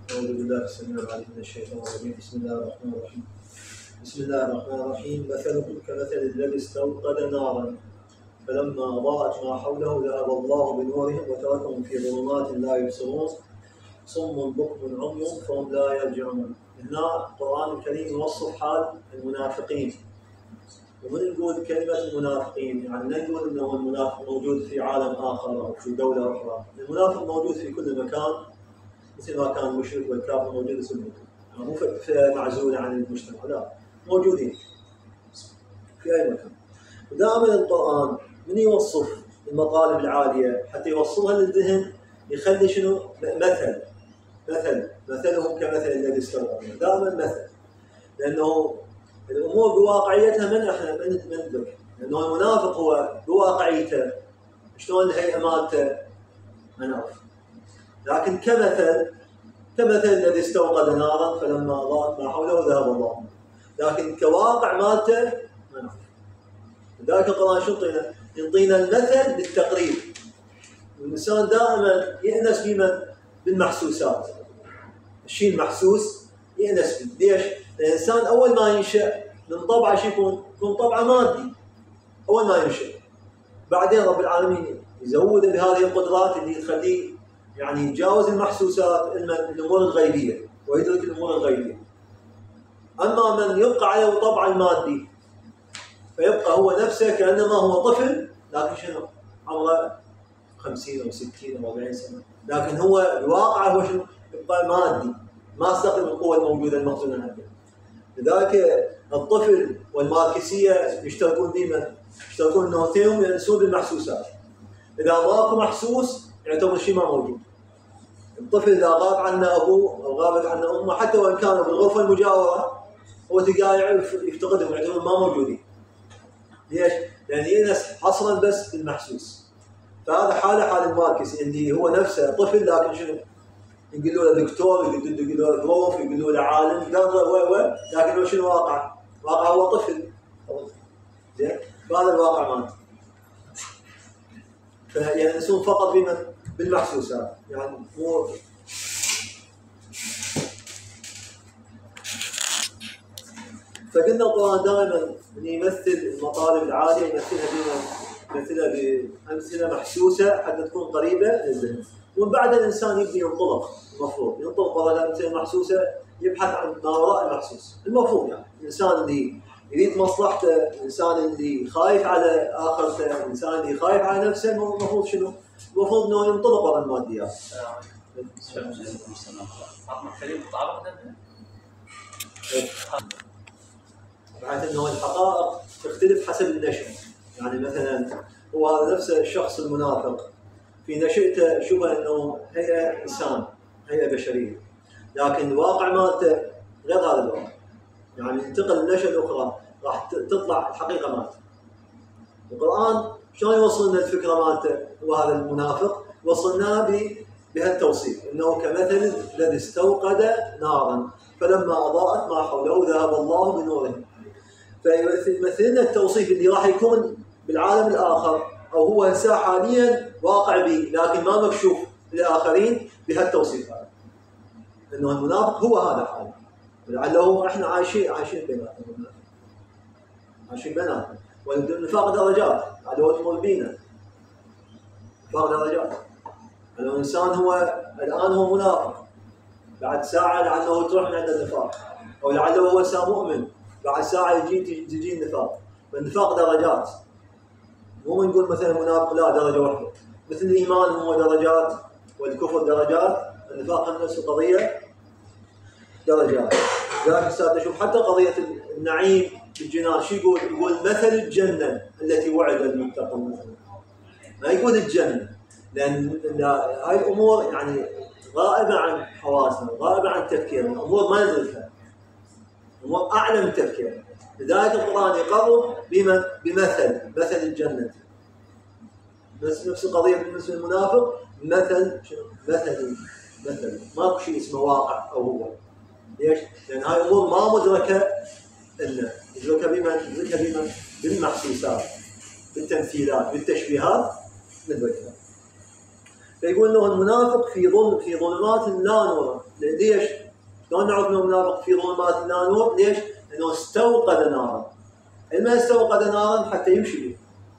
أعوذ بالله السميع العليم من الشيطان الرجيم. بسم الله الرحمن الرحيم. بسم الله الرحمن الرحيم. مثلهم كمثل الذي استوقد نارا فلما أضاءت ما حوله ذهب الله بنورهم وتركهم في ظلمات لا يبصرون صم بكم عمي فهم لا يرجعون. هنا القرآن الكريم يوصف حال المنافقين. ومن نقول كلمة المنافقين يعني لا نقول أنه المنافق موجود في عالم آخر أو في دولة أخرى. المنافق موجود في كل مكان مثل ما كان المشرك والكافر موجود في المكان، يعني مو في معزولة عن المجتمع، لا، موجودين في أي مكان. ودائما القرآن من يوصف المطالب العالية حتى يوصلها للذهن يخلي شنو؟ مثلهم كمثل الذي استوقد، دائما مثل، لأنه الأمور بواقعيتها من احنا من ندرك، لأنه المنافق هو بواقعيته شلون الهيئة مالته ما نعرف، لكن كمثل الذي استوقد نارا فلما أضاءت ما حوله ذهب الله، لكن كواقع مالته ما نعرف. لذلك القرآن شو يعطينا المثل بالتقريب. الإنسان دائما يأنس بالمحسوسات، الشيء المحسوس يأنس به. ليش؟ الإنسان أول ما ينشأ من طبعه شو يكون طبعه مادي أول ما ينشأ، بعدين رب العالمين يزوده بهذه القدرات اللي تخليه يعني يتجاوز المحسوسات الأمور الغيبية ويدرك الأمور الغيبية. أما من يبقى عليه طبع المادي فيبقى هو نفسه كأنما هو طفل، لكن شنو؟ عمره 50 أو 60 أو 40 سنة، لكن هو الواقع هو شنو؟ يبقى مادي، ما استخدم القوة الموجودة المخزونة عنده. لذلك الطفل والماركسية يشتركون أنه اثنينهم ينسون بالمحسوسات. إذا ماكو محسوس يعتبر شيء ما موجود. الطفل إذا غاب عنه أبوه أو غابت عنه أمه حتى وإن كانوا بالغرفة المجاورة هو تلقاه يفتقدهم يعتبر ما موجودين. ليش؟ لأن ينس حصرا بس بالمحسوس. فهذا حال الماركسي اللي هو نفسه طفل، لكن شنو؟ يقولوا له دكتور، يقولوا له بروف، يقولوا له عالم، لكن هو شنو واقع هو طفل. زين؟ فهذا الواقع مالته. فينسون فقط بالمحسوسات، يعني مو فقلنا القرآن دائما يمثل المطالب العالية يمثلها بأمثلة محسوسة حتى تكون قريبة للذهن. ومن بعد الإنسان يبدأ المفروض ينطلق على الأمثلة المحسوسة، يبحث عن ما وراء المحسوس. المفروض يعني الإنسان اللي يريد مصلحته، الإنسان اللي خايف على آخرته، الإنسان اللي خايف على نفسه، المفروض شنو؟ المفروض إنه ينطلق على الماديات. بحيث إنه الحقائق تختلف حسب النشأة. يعني مثلا هو هذا نفس الشخص المنافق في نشأته شوفه إنه هي إنسان، هي بشرية، لكن الواقع مالته غير هذا الواقع. يعني ينتقل للنشأة الأخرى راح تطلع الحقيقة مالته. القرآن شلون يوصلنا الفكرة مالته وهذا المنافق؟ وصلنا بهالتوصيف إنه كمثل الذي استوقد نارا فلما أضاءت ما حوله ذهب الله بنورهم. فيمثلنا التوصيف اللي راح يكون بالعالم الآخر أو هو هسه حاليا واقع به لكن ما مكشوف للآخرين بهالتوصيف هذا، إنه المنافق هو هذا حاله. ولعله احنا عايشين بيناتنا. والنفاق درجات، عدوة ملبينة، نفاق درجات. الإنسان الآن هو منافق، بعد ساعة لعله تروح من عند النفاق، أو لعله هو مؤمن بعد ساعة تجي النفاق. فالنفاق درجات، مو نقول مثلا منافق لا درجة واحدة. مثل الإيمان هو درجات والكفر درجات، النفاق نفس القضية درجات. لذلك نشوف حتى قضية النعيم في الجنان شو يقول مثل الجنة التي وعد المتقون مثلا، ما يقول الجنة، لأن هاي الأمور يعني غائبة عن حواسنا، غائبة عن تفكيرنا، أمور ما ندركها، أمور أعلى من تفكيرنا. لذلك القرآن يقرب بمثل الجنة. نفس القضية بالنسبة للمنافق، مثل ماكو شيء اسمه واقع أو هو. ليش؟ لأن هاي الأمور ما مدركة إلا ندركها بالمحسوسات، بالتمثيلات، بالتشبيهات ندركها. فيقول إنه المنافق في ظلمات لا نور ليش؟ شلون نعرف انه منافق في ظلمات لا نور؟ ليش؟ لانه استوقد نارا. لما استوقد نارا حتى يمشي به.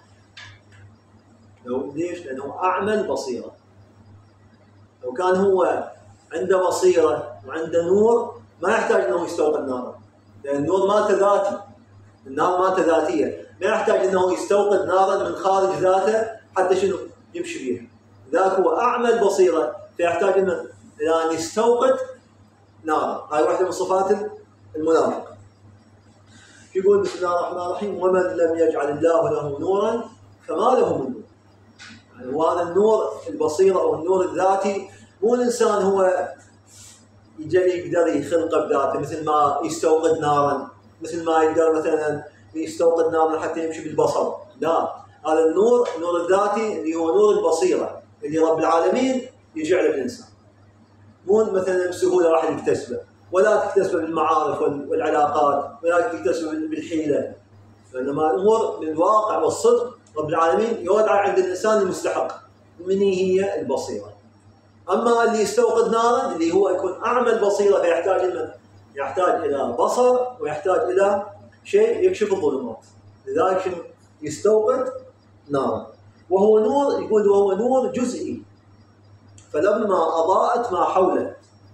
ليش؟ لانه اعمى البصيره. لو كان هو عنده بصيره وعنده نور ما يحتاج انه يستوقد نارا، لان النور مالته ذاتي، النار مالته ذاتيه، ما يحتاج انه يستوقد نارا من خارج ذاته حتى شنو؟ يمشي بها. ذاك هو اعمى البصيره، فيحتاج انه الى ان يستوقد نارا. هاي واحده من صفات المنافق. يقول بسم الله الرحمن الرحيم: ومن لم يجعل الله له نورا فما له من نور. يعني وهذا النور البصيره او النور الذاتي، مو الانسان هو يقدر يخلقه بذاته، مثل ما يستوقد نارا، مثل ما يقدر مثلا يستوقد نارا حتى يمشي بالبصر. لا، هذا النور الذاتي اللي هو نور البصيره اللي رب العالمين يجعله بالانسان. مو مثلا بسهوله راح يكتسبه، ولا تكتسبه بالمعارف والعلاقات، ولا تكتسبه بالحيله، وانما الامور بالواقع والصدق رب العالمين يودع عند الانسان المستحق، من هي البصيره. اما اللي يستوقد نارا اللي هو يكون اعمى البصيره، يحتاج الى بصر ويحتاج الى شيء يكشف الظلمات، لذلك يستوقد نارا. وهو نور، يقول وهو نور جزئي فلما اضاءت ما حوله.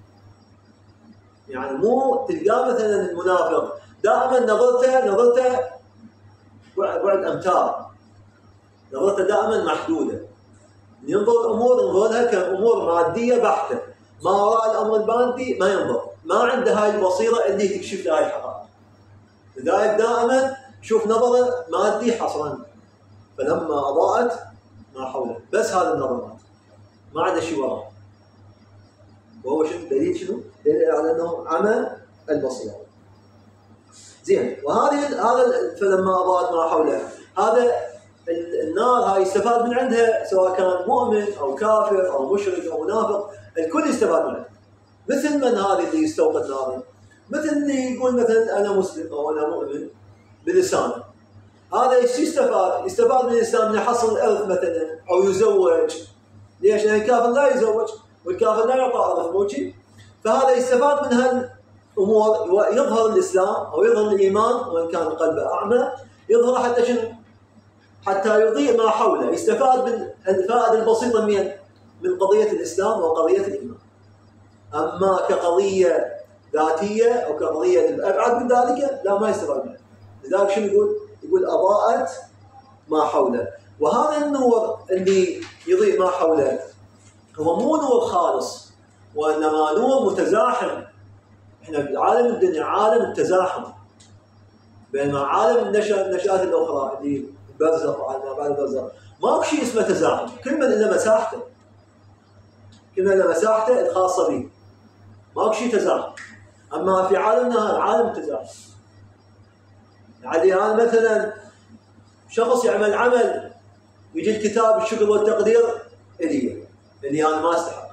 يعني مو تلقاه مثلا المنافق دائما نظرته بعد امتار، نظرته دائما محدوده، ينظر الامور ينظرها كامور ماديه بحته، ما وراء الامر المادي ما ينظر، ما عنده هاي البصيره اللي تكشف له هاي الحقائق. لذلك دائما شوف نظره مادي حصرا. فلما اضاءت ما حوله، بس هذا النظرات ما عنده شيء وراه. وهو شنو دليل؟ شنو دليل على انه عمى البصيره. زين، هذا فلما اضاءت ما حوله، هذا النار هاي يستفاد من عندها، سواء كان مؤمن او كافر او مشرك او منافق، الكل يستفاد منها. مثل من هذا اللي يستوقد نارا؟ مثل اللي يقول مثلا انا مسلم او انا مؤمن بلسانه، هذا يستفاد من الانسان من يحصل الارث مثلا او يزوج. ليش؟ لان الكافر لا يزوج والكافر لا يعطى ارث موجي. فهذا يستفاد من هالامور، يظهر الاسلام او يظهر الايمان وان كان قلبه اعمى، يظهر حتى شنو؟ حتى يضيء ما حوله، يستفاد من الفائده البسيطه من قضيه الاسلام وقضيه الايمان. اما كقضيه ذاتيه او كقضيه ابعد من ذلك لا، ما يستفاد منها. لذلك شنو يقول اضاءت ما حوله. وهذا النور اللي يضيء ما حوله هو مو نور خالص، وانما نور متزاحم. احنا بعالم الدنيا عالم التزاحم، بينما عالم النشآت الاخرى اللي البرزخ وعالم ما بعد البرزخ ماكو شيء اسمه تزاحم، كل من له مساحته، كل من له مساحته الخاصه به، ماكو شيء تزاحم. اما في عالمنا هذا عالم التزاحم. يعني هذا مثلا شخص يعمل عمل يجي الكتاب الشكر والتقدير اللي انا ما استحق،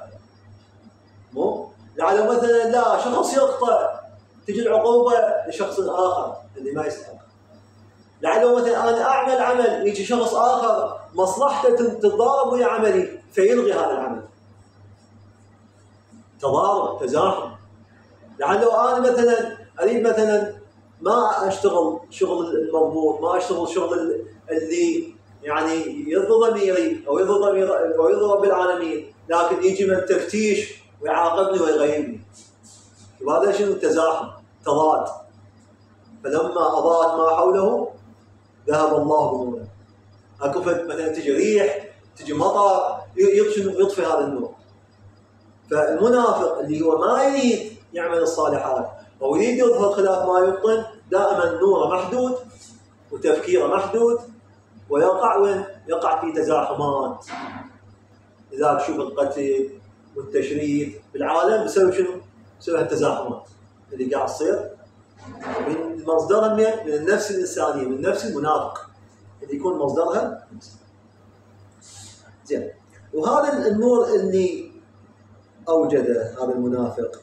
مو لعله مثلا لا شخص يخطئ تجي العقوبه لشخص اخر اللي ما يستحق. لعله مثلا انا اعمل عمل يجي شخص اخر مصلحته تتضارب ويا عملي فيلغي هذا العمل. تضارب، تزاحم. لعله انا مثلا اريد مثلا ما اشتغل شغل المضبوط، ما اشتغل شغل اللي يعني يرضي ضميري او يرضي رب العالمين، لكن يجي من تفتيش ويعاقبني ويغيبني. وهذا شنو؟ التزاحم، تضاد. فلما اضاءت ما حوله ذهب الله بنوره. اكو مثلا تجي ريح، تجي مطر، يطفي هذا النور. فالمنافق اللي هو ما يريد يعمل الصالحات او يريد يظهر خلاف ما يبطن، دائما نوره محدود وتفكيره محدود، يقع في تزاحمات. لذلك شوف القتل والتشريد بالعالم بسبب شنو؟ بسبب التزاحمات اللي قاعد تصير من مصدرها من النفس الانسانيه، من نفس المنافق اللي يكون مصدرها. زين، وهذا النور اللي اوجده هذا المنافق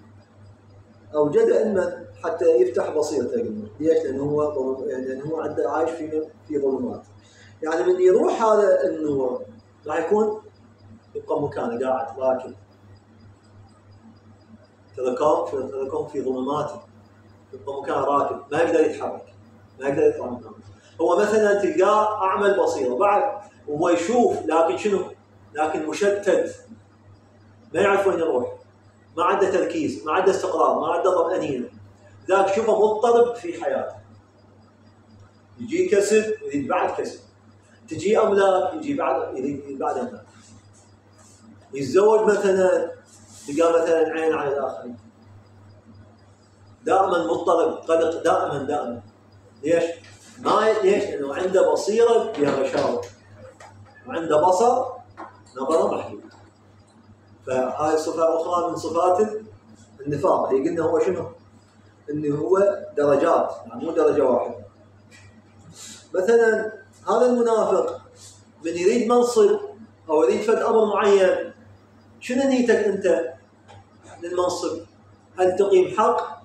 اوجده علما حتى يفتح بصيرته. قلنا ليش؟ لانه هو عنده عايش في ظلمات. يعني من يروح هذا النور راح يبقى مكانه قاعد راكب، تركهم في ظلمات، يبقى مكان راكب ما يقدر يتحرك، ما يقدر يطلع من مكانه. هو مثلا تلقاه اعمى البصيره بعد وهو يشوف، لكن شنو؟ لكن مشتت، ما يعرف وين يروح، ما عنده تركيز، ما عنده استقرار، ما عنده طمأنينة، ذاك شوفه مضطرب في حياته. يجي كسب يريد بعد كسب، تجي املاك يجي بعد يريد بعد املاك، يتزوج مثلا تلقاه مثلا عين على الاخرين، دائما مضطرب، قلق دائما. ليش؟ ليش؟ لانه عنده بصيره فيها غشاوه، وعنده بصر نظره محدود. فهاي صفه اخرى من صفات النفاق اللي قلنا هو شنو؟ انه هو درجات، يعني مو درجه واحده. مثلا هذا المنافق من يريد منصب او يريد فد امر معين، شنو نيتك انت للمنصب؟ هل تقيم حق؟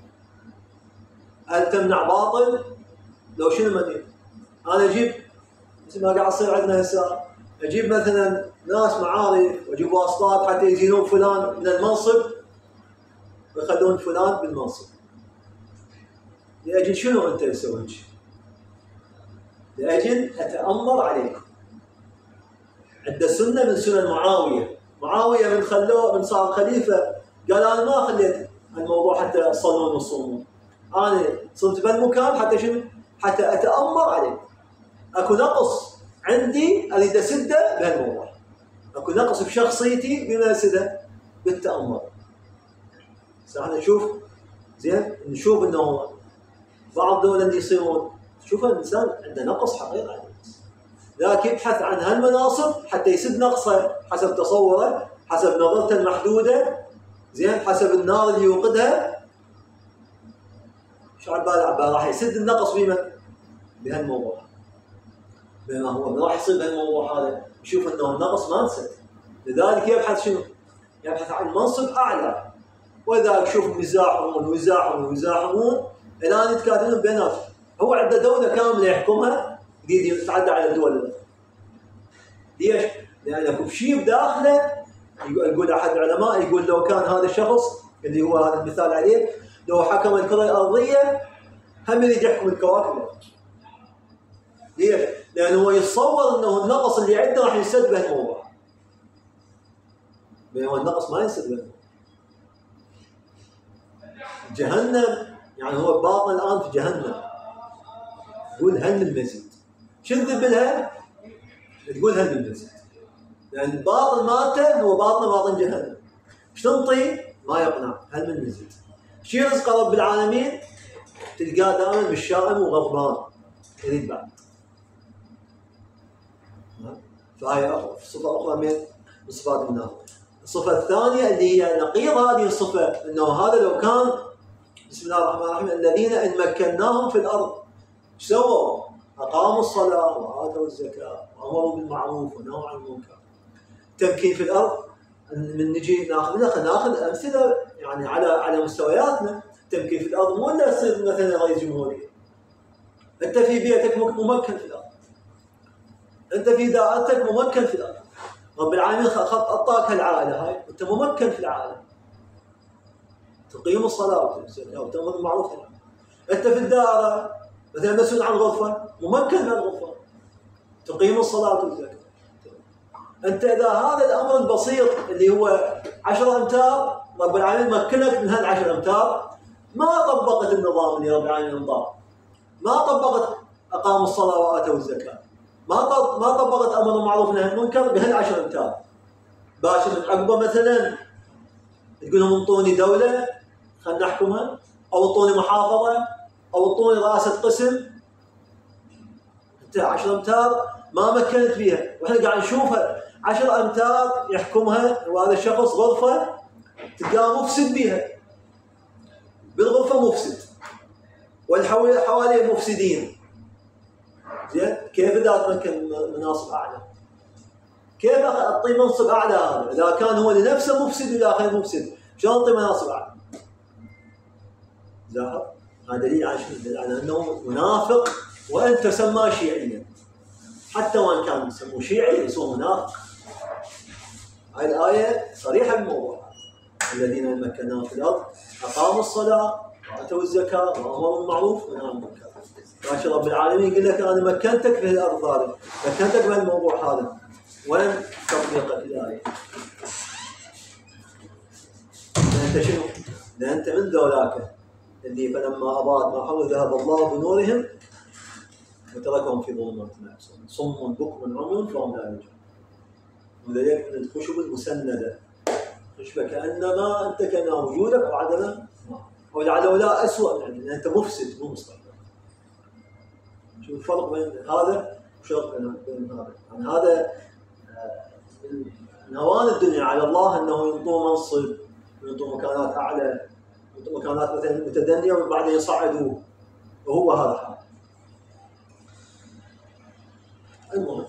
هل تمنع باطل؟ لو شنو منيت؟ انا اجيب مثل ما قاعد يصير عندنا هسه، اجيب مثلا ناس معارف واجيب واسطات حتى يزينون فلان من المنصب ويخلون فلان بالمنصب. لاجل شنو انت تسوي؟ لاجل اتامر عليكم. عند سنه من سنن معاويه من خلوه من صار خليفه قال انا ما خليت الموضوع حتى تصلون وتصومون، انا صرت بهالمكان حتى شنو؟ حتى اتامر عليكم. اكو نقص عندي اريد اسده بهالموضوع، اكو نقص بشخصيتي بما اسده بالتامر. احنا نشوف انه بعض دول اللي يصيرون، شوف الانسان عنده نقص حقيقي على الناس، لكن يبحث عن هالمناصب حتى يسد نقصه حسب تصوره، حسب نظرته المحدوده، حسب النار اللي يوقدها. شو عباله راح يسد النقص بهالموضوع. بما هو ما راح يصير بهالموضوع هذا، يشوف انه النقص ما انسد، لذلك يبحث شنو؟ يبحث عن منصب اعلى، ولذلك شوف يزاحمون الى ان يتكاتلون بيناتهم. هو عنده دوله كامله يحكمها، يريد يتعدى على الدول الاخرى. ليش؟ لان اكو شيء بداخله. يقول احد العلماء، يقول لو كان هذا الشخص اللي هو هذا المثال عليه لو حكم الكره الارضيه هم يريد يحكم الكواكب. ليش؟ لانه هو يتصور انه النقص اللي عنده راح ينسد بهالموضوع، بينما النقص ما ينسد بهالموضوع. جهنم يعني هو باطن الان في جهنم، تقول هل من مزيد؟ شنذب لها؟ تقول هل من مزيد؟ لان الباطن مالته هو باطن جهنم. ايش تنطي؟ ما يقنع، هل من مزيد؟ شي رزق رب العالمين تلقاه دائما بالشائم وغضبان، يريد بعد. فهي صفه اخرى من صفات النافق. الصفه الثانيه اللي هي نقيض هذه الصفه، انه هذا لو كان بسم الله الرحمن الرحيم الذين ان مكناهم في الارض ايش سووا؟ اقاموا الصلاه واتوا الزكاه وامروا بالمعروف ونهوا عن المنكر. تمكين في الارض من نجي ناخذ امثله يعني على مستوياتنا. تمكين في الارض مو الا تصير مثلا رئيس جمهوريه. انت في بيتك ممكن في الارض، انت في دائرتك ممكن في الارض. رب العالمين اعطاك هالعائله هاي وانت ممكن في العالم، تقيم الصلاه وتامر بالمعروف. انت في الدائره مثلا مسؤول عن غرفه، ممكن من الغرفه، تقيم الصلاه والزكاه. انت اذا هذا الامر البسيط اللي هو 10 امتار رب العالمين مكنك من هال10 امتار، ما طبقت النظام اللي رب العالمين انضاف، ما طبقت اقاموا الصلاه واتوا الزكاه، ما طبقت امر المعروف ونهي عن المنكر بهال10 امتار. باشا من عقبه مثلا تقول لهم انطوني دوله خلنا نحكمها، او انطوني محافظه، او انطوني رئاسه قسم. انت 10 امتار ما مكنت فيها، واحنا قاعد نشوفها 10 امتار يحكمها وهذا الشخص غرفه تلقاه مفسد بيها، بالغرفه مفسد والحوالي مفسدين. زين كيف اذا تمكن مناصب اعلى؟ كيف اعطيه منصب اعلى هذا اذا كان هو لنفسه مفسد والاخر مفسد؟ شلون اعطيه مناصب اعلى؟ لاحظ هذا دليل على شنو؟ دليل على انه منافق وان تسمى شيعيا، حتى وان كان يسموه شيعي يصير منافق. هاي الايه صريحه بالموضوع. الذين مكناهم في الارض اقاموا الصلاه واتوا الزكاه وامروا بالمعروف ونهوا عن المنكر. ماشي رب العالمين يقول لك انا مكنتك في الارض هذا، مكنتك بهالموضوع هذا، وين تطبيقك الايه؟ انت شنو؟ لان انت من ذولاك اللي فلما اضاءت ما حوله ذهب الله بنورهم وتركهم في ظلمات لا يبصرون، صم بكم عمي فهم لا يرجعون. ولذلك من الخشب المسنده خشبه كانما انت كان وجودك او عدم او لعله لا اسوء، يعني انت مفسد مو مصلح. شوف الفرق بين هذا وشرق بين هذا، يعني هذا من هوان الدنيا على الله انه ينطوه منصب وينطوه مكانات اعلى، ينطوه مكانات مثلا متدنيه وبعدين يصعدوه، وهو هذا الحال. المهم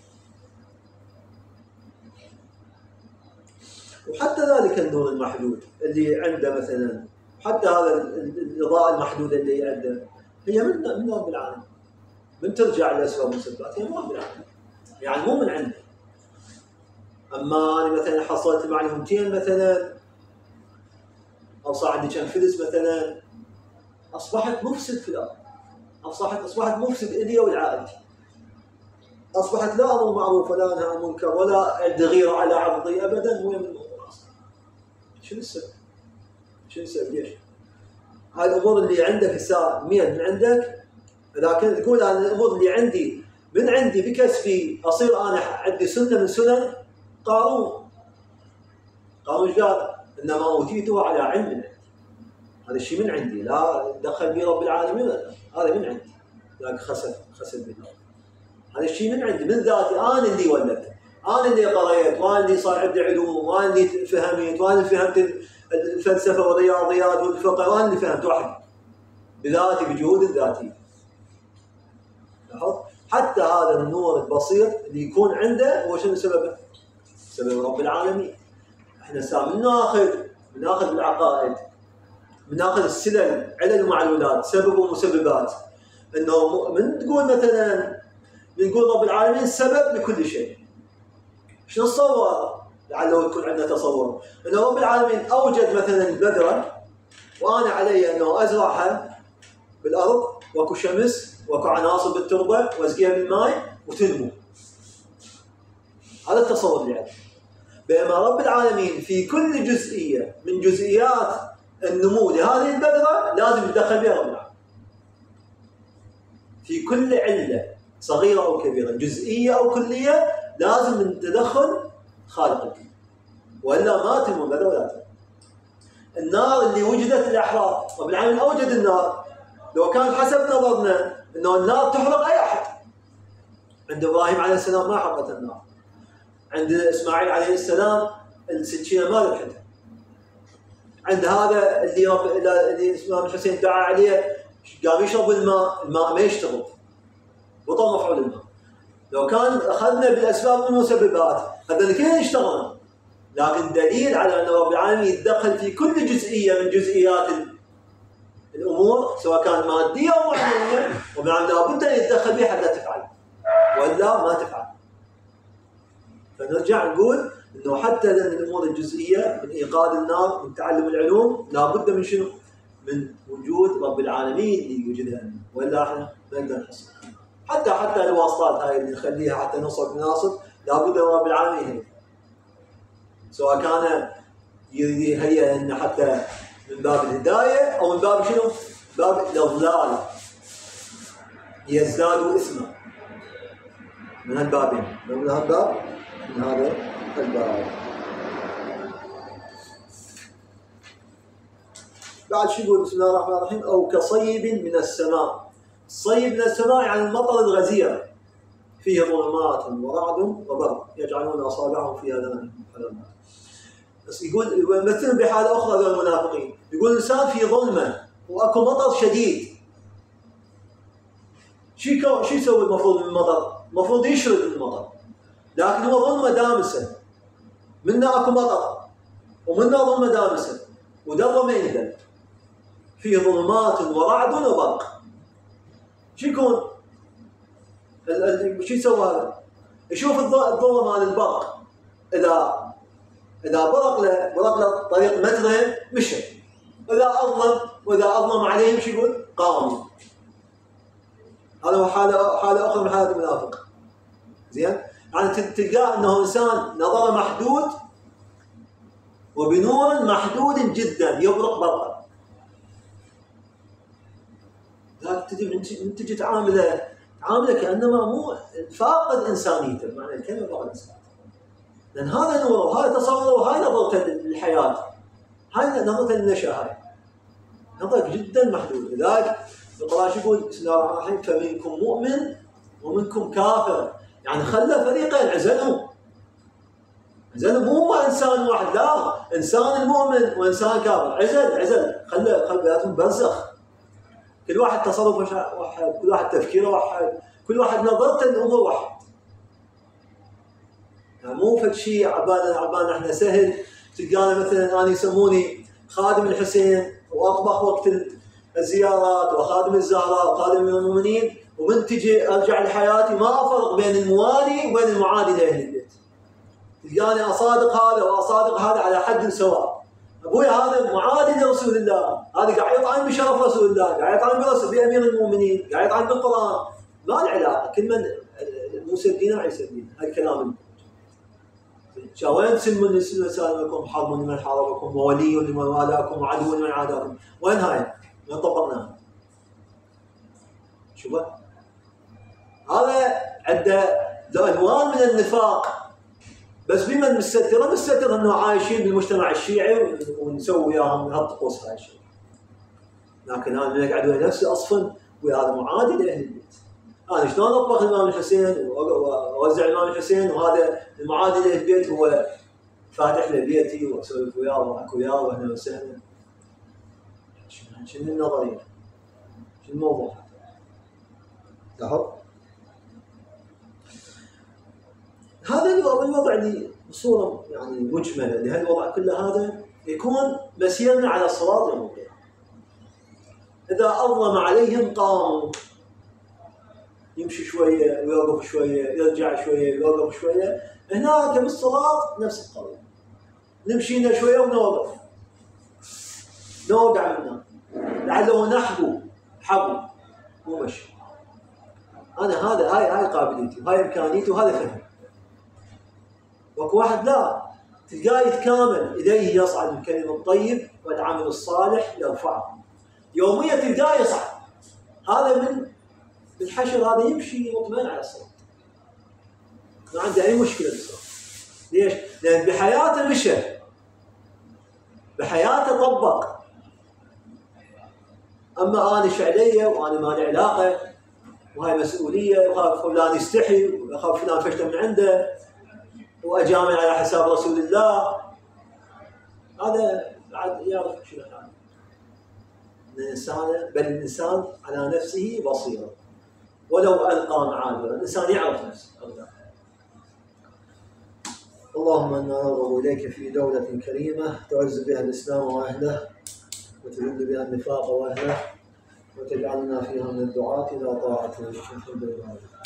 وحتى ذلك النور المحدود اللي عنده مثلا، حتى هذا الاضاءه المحدوده اللي عنده هي من رب العالمين، من ترجع لاسباب المسببات هي من رب العالمين، يعني مو من عنده. اما انا مثلا حصلت معلومتين مثلا او صار عندي كم فلس مثلا، اصبحت مفسد في الارض، اصبحت مفسد الي ولعائلتي، اصبحت لا امر معروف ولا انهى عن منكر ولا عندي غيره على عرضي ابدا. مو من الموضوع اصلا. شنو السبب؟ ليش؟ هاي الامور اللي عندك الساعه 100 من عندك، اذا كنت تقول انا الامور اللي عندي من عندي بكسبي اصير انا عندي سنه من سنن قارون ايش قال؟ انما اوتيته على علم من عندي. هذا الشيء من عندي، لا دخل به رب العالمين، هذا من عندي، لكن خسف بالله. هذا الشيء من عندي، من ذاتي، انا اللي ولدت، انا اللي قريت، وانا اللي صار عندي علوم، وانا اللي فهمت، وانا اللي فهمت الفلسفه والرياضيات والفقه، وانا اللي فهمت وحدي بذاتي بجهود ذاتيه. لاحظ؟ حتى هذا النور البسيط اللي يكون عنده هو شنو سببه؟ سبب رب العالمين. احنا سام بناخذ العقائد، بناخذ السلل، علل ومعلولات، سبب ومسببات، انه من تقول مثلا بنقول رب العالمين سبب لكل شيء. شنو نتصور؟ لعله يكون عندنا تصور انه رب العالمين اوجد مثلا البذره وانا علي انه ازرعها بالارض، واكو شمس واكو عناصر بالتربه واسقيها بالماء وتنمو. هذا التصور اللي عندي. بينما رب العالمين في كل جزئيه من جزئيات النمو لهذه البذره لازم يتدخل بها رب العالمين. في كل عله صغيره او كبيره، جزئيه او كليه، لازم من تدخل خالق الكون، والا ما تنمو البذره ولا تنمو. النار اللي وجدت الاحرار، رب العالمين اوجد النار. لو كان حسب نظرنا انه النار تحرق اي احد، عند ابراهيم عليه السلام ما حرقت النار، عند اسماعيل عليه السلام السكينه ما ذبحتها، عند هذا اللي الامام الحسين دعا عليه قام يشرب الماء ما يشتغل، بطل مفعول الماء. لو كان اخذنا بالاسباب والمسببات هذا كلهم يشتغلون، لكن دليل على ان رب العالمين يتدخل في كل جزئيه من جزئيات الامور سواء كانت ماديه او معنويه، رب العالمين لابد ان يتدخل بها حتى تفعل، والا ما تفعل. فنرجع نقول انه حتى الامور الجزئيه من ايقاد النار، من تعلم العلوم، لابد من شنو؟ من وجود رب العالمين اللي يوجدها لنا، والا احنا ما نقدر نحصل. حتى الواسطات هاي اللي نخليها حتى نوصل مناصب، لابد من رب العالمين هي. سواء كان يهيئ لنا حتى من باب الهدايه او من باب شنو؟ باب الاضلال، يزدادوا اثما. من هالبابين، من هالباب، من هذا الباب. بعد شو يقول؟ بسم الله الرحمن الرحيم. او كصيب من السماء. الصيب من السماء يعني المطر الغزير، فيه ظلمات ورعد وبرق يجعلون اصابعهم في اذانهم حلمات. بس يقول مثل بحاله اخرى ذو المنافقين، يقول الانسان في ظلمه واكو مطر شديد، شو يسوي المفروض من المطر؟ المفروض يشرد المطر، لكن هو ظلمه دامسه، منا اكو مطر ومنا ظلمه دامسه، ودره ما يندل، فيه ظلمات ورعد وبرق. شو يكون؟ شو يسوي هذا؟ يشوف الضوء مال البرق، اذا اذا برق له طريق مترين مشى، واذا اظلم عليهم شو يقول؟ قاموا. هذا هو حاله اخرى من حالة المنافق. زين؟ يعني تلقاه انه انسان نظره محدود وبنور محدود جدا يبرق برقه. لكن تجي تعامله كانما مو فاقد انسانيته، بمعنى الكلمه فاقد انسانيته. لان هذا نوره وهذا تصوره وهاي نظرته للحياه، هاي نظرته للنشأة، هاي نظرة جدا محدود. لذلك القرآن يقول بسم الله الرحمن الرحيم فمنكم مؤمن ومنكم كافر، يعني خلى فريقين عزلهم مو انسان واحد، لا، انسان المؤمن وانسان كافر عزل خلى بيناتهم برزخ، كل واحد تصرفه واحد، كل واحد تفكيره واحد، كل واحد نظرته للامور واحد. يعني مو فد شيء عبالنا احنا سهل تلقانا مثلا انا يسموني خادم الحسين واطبخ وقت الزيارات وخادم الزهراء وخادم المؤمنين، ومن تجي ارجع لحياتي ما افرق بين الموالي وبين المعادي لاهل البيت. تلقاني اصادق هذا واصادق هذا على حد سواء. ابوي هذا معادي لرسول الله، هذا قاعد يطعن بشرف رسول الله، قاعد يطعن بامير المؤمنين، قاعد يطعن بالقران، ما له علاقه. كل من موسى الدين وعيسى الدين، هذا الكلام. وين تسمون لسانكم حرب لمن حاربكم وولي لمن والاكم وعدو لمن عاداكم؟ وين هاي؟ وين طبقناها؟ شوفوا هذا عنده الوان من النفاق، بس بمن مستتر انه عايشين بالمجتمع الشيعي ونسوي وياهم هالطقوس هاي الشيء. لكن انا من اقعد ويا نفسي اصفن ويا هذا معادي لاهل البيت. انا شلون اطبخ الامام الحسين واوزع الامام الحسين وهذا المعادي لاهل البيت هو فاتح لي بيتي واسولف وياه واحكي وياه واهلا وسهلا. شنو النظريه؟ شنو الموضوع؟ لاحظ؟ هذا الوضع اللي بصوره يعني مجمله لهالوضع كله هذا يكون مسيرنا على الصراط يوم القيامه. اذا اظلم عليهم قاموا، يمشي شويه ويوقف شويه، يرجع شويه ويوقف شويه. هناك بالصراط نفس القضيه، نمشينا شويه ونوقف، نوقع من هنا لعله حبو مو مشي. انا هاي قابليتي وهاي امكانيتي وهذا فهم. وكو واحد لا تلقاه يتكامل، اليه يصعد الكلم الطيب والعمل الصالح يرفعه، يوميا تلقاه يصعد. هذا من الحشر، هذا يمشي مطمئن على الصراط، ما عنده اي مشكله بالصراط. ليش؟ لان بحياته مشى، بحياته طبق. اما انا ايش علي وانا ما لي علاقه وهاي مسؤوليه، وخاف فلان يستحي ويخاف فلان فشل من عنده واجامل على حساب رسول الله، هذا بعد يعرف شنو حاله. بل الانسان على نفسه بصيره ولو القى معاذيره، الانسان يعرف نفسه. اللهم انا نرغب اليك في دوله كريمه تعز بها الاسلام واهله وتذل بها النفاق واهله، وتجعلنا فيها من الدعاة الى طاعتك.